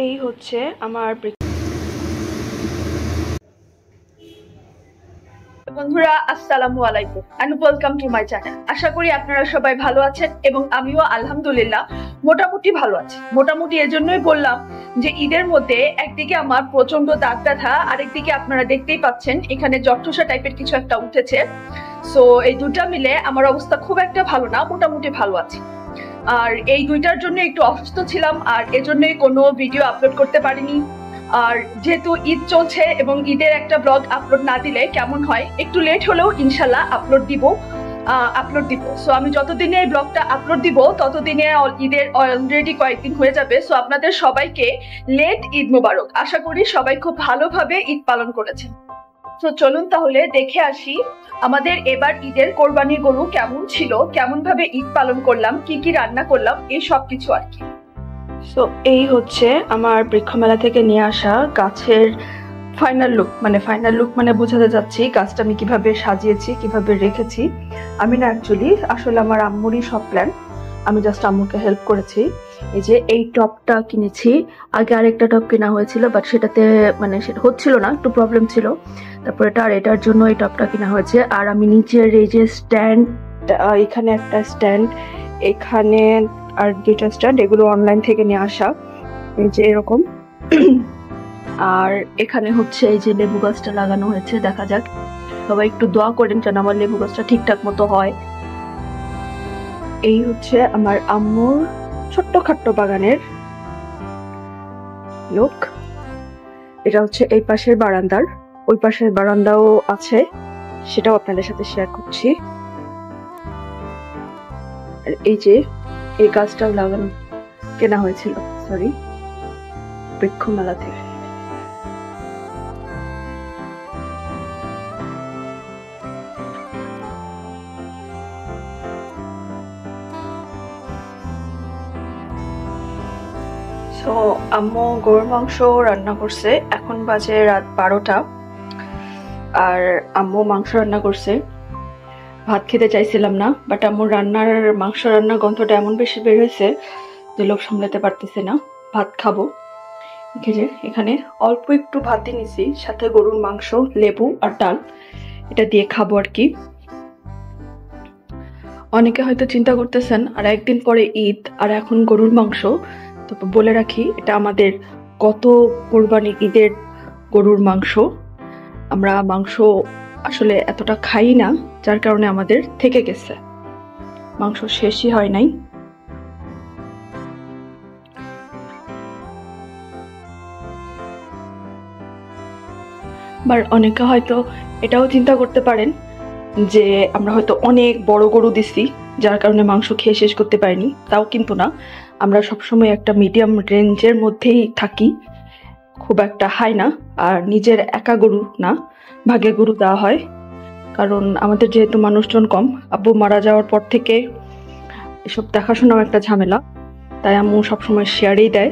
এই হচ্ছে আমার বন্ধুরা, আসসালামু আলাইকুম and welcome to my channel. আশা করি আপনারা সবাই ভালো আছেন এবং আমিও আলহামদুলিল্লাহ মোটামুটি ভালো আছি। মোটামুটি এজন্যই বললাম যে ঈদের মধ্যে একদিকে আমার প্রচন্ড দাঁত ব্যথা, আরেকদিকে আপনারা দেখতেই পাচ্ছেন এখানে জট্ঠসা টাইপের কিছু একটা উঠেছে। সো এই দুটা মিলে আমার অবস্থা খুব একটা ভালো না, মোটামুটি ভালো আছি। আর এই দুইটার জন্য একটু অসুস্থ ছিলাম, আর এজন্যই কোনো ভিডিও আপলোড করতে পারিনি। আর যেহেতু ঈদ চলছে এবং ঈদের একটা ব্লগ আপলোড না দিলে কেমন হয়, একটু লেট হলেও ইনশাল্লাহ আপলোড দিব। সো আমি যতদিনে এই ব্লগটা আপলোড দিব ততদিনে ঈদের অলরেডি কয়েকদিন হয়ে যাবে। সো আপনাদের সবাইকে লেট ঈদ মোবারক। আশা করি সবাই খুব ভালোভাবে ঈদ পালন করেছেন। তো চলুন তাহলে দেখে আসি আমাদের এবার ঈদের কোরবানির গরু কেমন ছিল, কেমন ভাবে ঈদ পালন করলাম, কি কি রান্না করলাম, এই সব কিছু আর কি। সো এই হচ্ছে আমার বৃক্ষমেলা থেকে নিয়ে আসা গাছের ফাইনাল লুক। মানে বোঝাতে যাচ্ছি গাছটা আমি কিভাবে সাজিয়েছি, কিভাবে রেখেছি। আমি না আসলে আমার আম্মুরই সব প্ল্যান, আমি জাস্ট আম্মুকে হেল্প করেছি। এই যে এই টপটা কিনেছি, আগে আরেকটা টপ কেনা হয়েছিল বাট সেটাতে সেটা হচ্ছিল না, একটু প্রবলেম ছিল। তারপর এটার জন্য এই টপটা কেনা হয়েছে। আর আমি নিচের এই যে স্ট্যান্ড, এখানে একটা স্ট্যান্ড, এখানে আর দুইটা স্ট্যান্ড, এগুলো অনলাইন থেকে নিয়ে আসা, এই যে এরকম। আর এখানে হচ্ছে এই যে লেবু গাছটা লাগানো হয়েছে, দেখা যাক। সবাই একটু দোয়া করেন যেন আমার লেবু গাছটা ঠিকঠাক মতো হয়। এই হচ্ছে আমার আম্মুর ছোট্ট খাট্ট বাগানের লুক। এটা হচ্ছে এই পাশের বারান্দার, ওই পাশের বারান্দাও আছে, সেটাও আপনাদের সাথে শেয়ার করছি। আর এই যে এই গাছটাও লাগানো কেনা হয়েছিল বৃক্ষমেলা থেকে। তো আম্মু গরুর মাংস রান্না করছে, এখন বাজে রাত 12টা। আর আম্মু মাংস রান্না করছে। ভাত খেতে চাইছিলাম না, বাট আম্মুর মাংস রান্নার গন্ধটা এমন বেশি বের হয়েছে যে লোভ সামলাতে পারতেছে না, ভাত খাবো। এখানে অল্প একটু ভাতই নিছি, সাথে গরুর মাংস, লেবু আর ডাল, এটা দিয়ে খাবো আর কি। অনেকে হয়তো চিন্তা করতেছেন আর একদিন পরে ঈদ আর এখন গরুর মাংস। তো বলে রাখি, এটা আমাদের গত কোরবানি ঈদের গরুর মাংস। আমরা মাংস আসলে এতটা খাই না, যার কারণে আমাদের থেকে গেছে, মাংস শেষই হয় নাই। আবার অনেকে হয়তো এটাও চিন্তা করতে পারেন যে আমরা হয়তো অনেক বড় গরু দিছি, যার কারণে মাংস খেয়ে শেষ করতে পারিনি। তাও কিন্তু না, আমরা সবসময় একটা মিডিয়াম রেঞ্জের মধ্যেই থাকি, খুব একটা হাই না। আর নিজের একা গরু না, ভাগে গরু দেওয়া হয়, কারণ আমাদের যেহেতু মানুষজন কম, আব্বু মারা যাওয়ার পর থেকে এসব দেখাশোনাও একটা ঝামেলা, তাই আম্মু সবসময় শেয়ারেই দেয়।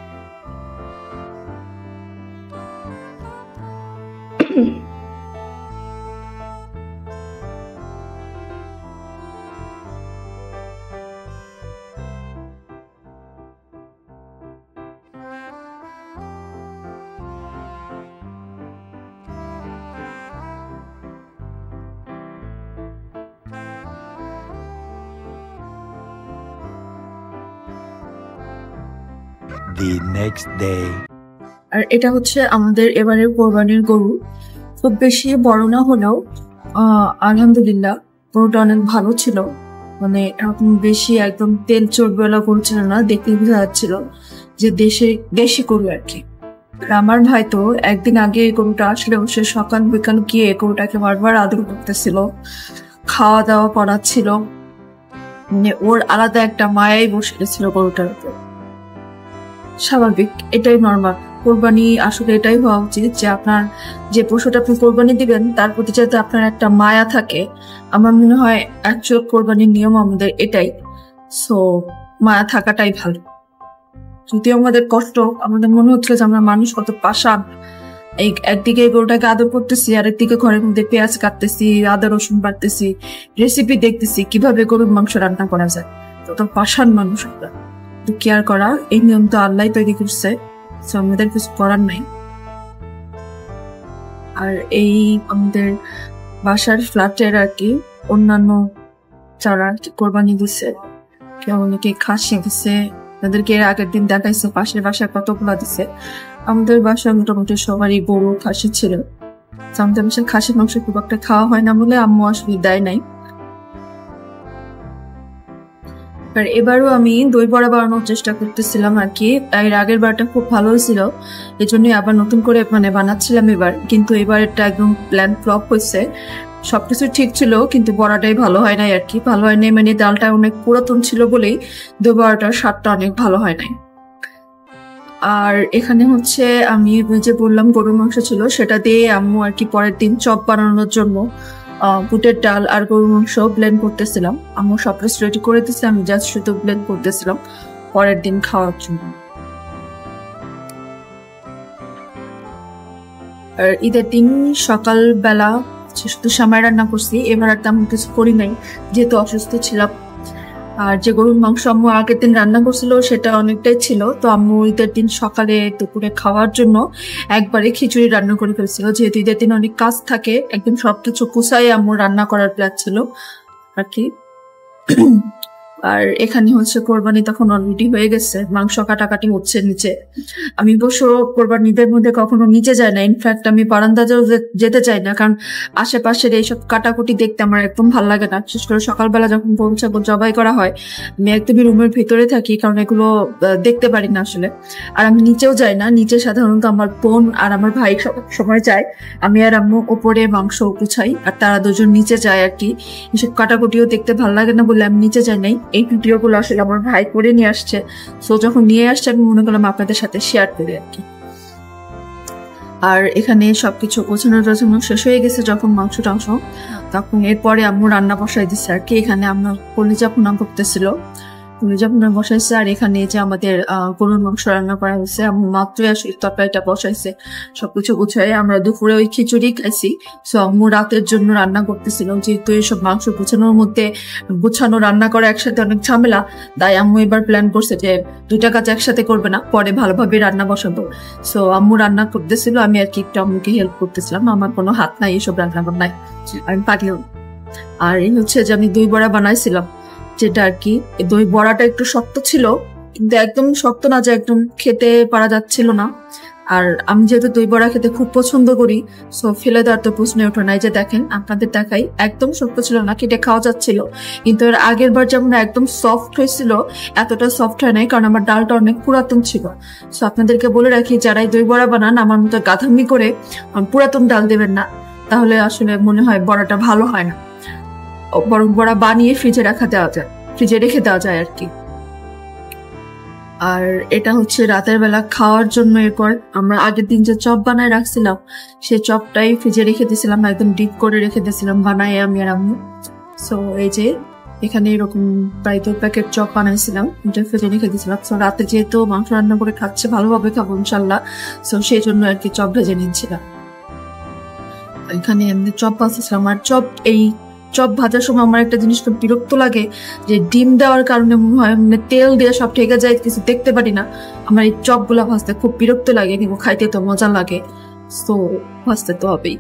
The next day. আর এটা হচ্ছে আমাদের এবারের কোরবানির গরু। খুব বেশি বড় না হলেও আলহামদুলিল্লাহ গরুটা অনেক ভালো ছিল। এরকম বেশি একদম তেল চর্বিওয়ালা গরু ছিল না, দেখতে বোঝা যাচ্ছিল যে দেশি গরু আর কি। আমার ভাই তো একদিন আগে এই গরুটা আসলে সে সকাল বিকাল গিয়ে গরুটাকে বারবার আদর করতেছিল, খাওয়া দাওয়া করাচ্ছিল, ওর আলাদা একটা মায়াই বসে গেছিল গরুটার উপর। স্বাভাবিক, এটাই নর্মাল। কোরবানি আসলে এটাই হওয়া উচিত যে আপনার যে পশুটা আপনি কোরবানি দিবেন তার প্রতি যাতে আপনার একটা মায়া থাকে। আমার মনে হয় অ্যাকচুয়াল কোরবানির নিয়ম আমাদের এটাই। সো মায়া থাকাটাই ভালো। যদিও আমাদের কষ্ট, আমাদের মনে হচ্ছিল যে আমরা মানুষ কত পাষাণ, এই একদিকে গরুটাকে আদর করতেছি, আরেকদিকে ঘরের মধ্যে পেঁয়াজ কাটতেছি, আদা রসুন বাটতেছি, রেসিপি দেখতেছি কিভাবে গরুর মাংস রান্না করা যায়। তো পাষাণ মানুষ আমরা, তো কেয়ার করা, এই নিয়ম তো আল্লাহ তৈরি করছে। সো আমাদের কিছু করার নাই। আর এই আমাদের বাসার ফ্ল্যাটের আর কি অন্যান্য যারা কোরবানি দিছে, কেউ অনেকে খাসি দিছে, তাদেরকে এর আগের দিন দেখাইছে পাশের বাসায় কতগুলা দিছে। আমাদের বাসায় মোটামুটি সবারই গরু খাসি ছিল। আমাদের বাসায় খাসির মাংস খুব একটা খাওয়া হয় না বলে আম্মু আসলে দেয় নাই। আর এবারও আমি দই বড়া বানানোর চেষ্টা করতেছিলাম আর কি। এর আগের বারটা খুব ভালো হয়েছিল, এই জন্যই আবার নতুন করে বানাচ্ছিলাম এবার। কিন্তু এবার এটা একদম প্ল্যান ফ্লপ হয়েছে। সবকিছু ঠিক ছিল কিন্তু বড়াটাই ভালো হয় নাই আর কি। ভালো হয় নাই মানে ডালটা অনেক পুরাতন ছিল বলেই দই বড়াটার স্বাদটা অনেক ভালো হয় নাই। আর এখানে হচ্ছে আমি যে বললাম গরুর মাংস ছিল, সেটা দিয়ে আম্মু আর কি পরের দিন চপ বানানোর জন্য বুটের ডাল আর গরুর মাংস ব্লেন্ড করতেছিলাম। আম্মু সব কিছু রেডি করে দিচ্ছে, আমি জাস্ট শুধু ব্লেন্ড করতেছিলাম পরের দিন খাওয়ার জন্য। আর ঈদের দিন সকালবেলা শুধু সামাই রান্না করছি, এবার আর তেমন কিছু করি নাই যেহেতু অসুস্থ ছিলাম। আর যে গরুর মাংস আম্মু আগের দিন রান্না করছিল সেটা অনেকটাই ছিল, তো আম্মু ঈদের দিন সকালে দুপুরে খাওয়ার জন্য একবারে খিচুড়ি রান্না করে ফেলছিল। যেহেতু ঈদের দিন অনেক কাজ থাকে, একদম সবকিছু কুচাই আম্মু রান্না করার প্ল্যান ছিল আর কি। আর এখানে হচ্ছে কোরবানি তখন অলরেডি হয়ে গেছে, মাংস কাটাকাটি হচ্ছে নিচে। আমি অবশ্য কোরবানিদের মধ্যে কখনো নিচে যাই না, ইনফ্যাক্ট আমি বারান্দাতেও যেতে চাই না, কারণ আশেপাশের এইসব কাটাকুটি দেখতে আমার একদম ভালো লাগে না। বিশেষ করে সকালবেলা যখন গরু ছাগল জবাই করা হয়, আমি একদমই রুমের ভিতরে থাকি, কারণ এগুলো দেখতে পারি না আসলে। আর আমি নিচেও যাই না, নিচে সাধারণত আমার বোন আর আমার ভাই সময় যায়, আমি আর আম্মু ওপরে মাংস গুছাই আর তারা দুজন নিচে যায় আর কি। এসব কাটাকুটিও দেখতে ভালো লাগে না বলে আমি নিচে যাই নাই। এই ভিডিও গুলো আসলে আমার ভাই করে নিয়ে আসছে, সো যখন নিয়ে আসছে আমি মনে করলাম আপনাদের সাথে শেয়ার করি আর কি। আর এখানে সবকিছু গোছানো টোছানো শেষ হয়ে গেছে যখন মাংস টাংস, তখন এরপরে আম্মু রান্না বসাই দিচ্ছে আর কি। এখানে আমার কলিজা ভুনা করতেছিল, কলিজা ভুনা বসাইছে। আর এখানে যে আমাদের গরুর মাংস রান্না করা হয়েছে, আম্মু মাত্রই আসলে তরকারিটা বসাইছে। সবকিছু গুছাই আমরা দুপুরে ওই খিচুড়ি খাইছি, সো আম্মু রাতের জন্য রান্না করতেছিল। যেহেতু এইসব মাংস গুছানোর মধ্যে গুছানো রান্না করা একসাথে অনেক ঝামেলা, তাই আম্মু এবার প্ল্যান করছে যে দুইটা কাজ একসাথে করবে না, পরে ভালোভাবে রান্না বসাবো। সো আম্মু রান্না করতেছিল, আমি আর কি একটু আম্মুকে হেল্প করতেছিলাম। আমার কোনো হাত নাই এসব রান্না বান্নায়, আমি পারিও। আর এই হচ্ছে যে আমি দই বড়া বানাইছিলাম, যেটা আর কি দই বড়াটা একটু শক্ত ছিল, কিন্তু একদম শক্ত না যে একদম খেতে পারা যাচ্ছিল না। আর আমি যেহেতু দই বড়া খেতে খুব পছন্দ করি, সো ফেলে দেওয়ার তো প্রশ্ন ওঠে নাই। যে দেখেন আপনাদের দেখাই, একদম শক্ত ছিল না, কেটে খাওয়া যাচ্ছিল। কিন্তু এর আগের বার যেমন একদম সফট হয়েছিল, এতটা সফট হয় নাই, কারণ আমার ডালটা অনেক পুরাতন ছিল। সো আপনাদেরকে বলে রাখি, যারাই দই বড়া বানান আমার মতো গাধামি করে পুরাতন ডাল দেবেন না, তাহলে আসলে মনে হয় বড়াটা ভালো হয় না। বরং বড়া বানিয়ে ফ্রিজে রেখে দেওয়া যায় আর কি। আর এটা হচ্ছে রাতের বেলা খাওয়ার জন্য। এরপর আমরা আগের দিন যে চপ বানায় রাখছিলাম, সেই চপটাই ফ্রিজে রেখে দিয়েছিলাম, একদম ডিপ করে রেখে দিয়েছিলাম বানায় আমি আর আম্মু। সো এই যে এখানে এরকম প্রায় 2 প্যাকেট চপ বানাইছিলাম, এটা ফ্রিজে রেখে দিয়েছিলাম। সো রাতে যেহেতু মাংস রান্না করে খাচ্ছে, ভালোভাবে খাবো ইনশাল্লাহ, সো সেই জন্য আর কি চপ ভেজে নিচ্ছিলাম। এখানে এমনি চপ ভাজছিলাম। আর চপ ভাজার সময় আমার একটা জিনিস খুব বিরক্ত লাগে, যে ডিম দেওয়ার কারণে মনে হয় তেল দিয়ে সব ঠেকে যায়, কিছু দেখতে পারি না। আমার এই চপ গুলা ভাজতে খুব বিরক্ত লাগে, কিন্তু খাইতে তো মজা লাগে, তো ভাজতে তো হবেই।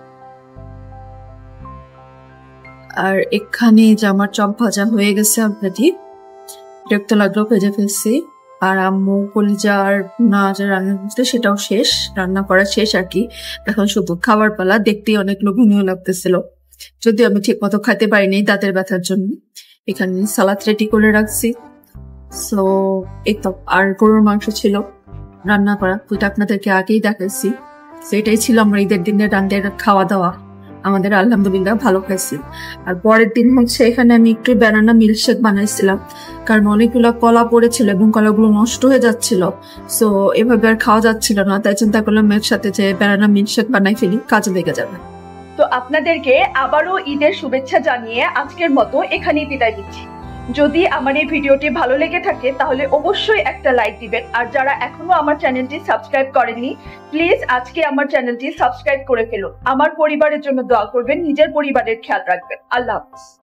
আর এখানে যে আমার চপ ভাজা হয়ে গেছে অলরেডি, বিরক্ত লাগলো, ভেজে ফেলছি। আর আম্মু কলিজার ভুনা যে রান্না করছে সেটাও শেষ, রান্না করা শেষ আর কি। এখন শুধু খাবার পালা, দেখতেই অনেক লোভনীয় লাগতেছিল, যদিও আমি ঠিক মতো খাইতে পারিনি দাঁতের ব্যথার জন্য। এখানে সালাদ রেডি করে রাখছি। সো এই তো। আর গরুর মাংস ছিল রান্না করা, ওইটা আপনাদেরকে আগেই দেখাচ্ছি। সেটাই ছিল আমার ঈদের দিনের রান্নার খাওয়া দাওয়া। আমাদের আলহামদুলিল্লাহ ভালো খাইছি। আর পরের দিন হচ্ছে এখানে আমি একটু ব্যানানা মিল্কশেক বানাইছিলাম, কারণ অনেকগুলো কলা পড়েছিল এবং কলাগুলো নষ্ট হয়ে যাচ্ছিল। সো এভাবে আর খাওয়া যাচ্ছিল না, তাই চিন্তা করলাম এর সাথে যে ব্যানানা মিল্কশেক বানাই ফেলি, কাজে লেগে যাবে। তো আপনাদেরকে আবারও ঈদের শুভেচ্ছা জানিয়ে আজকের মতো এখানেই বিদায় দিচ্ছি। যদি আমার এই ভিডিওটি ভালো লেগে থাকে তাহলে অবশ্যই একটা লাইক দিবেন। আর যারা এখনো আমার চ্যানেলটি সাবস্ক্রাইব করেননি, প্লিজ আজকে আমার চ্যানেলটি সাবস্ক্রাইব করে ফেলুন। আমার পরিবারের জন্য দোয়া করবেন, নিজের পরিবারের খেয়াল রাখবেন। আল্লাহ হাফেজ।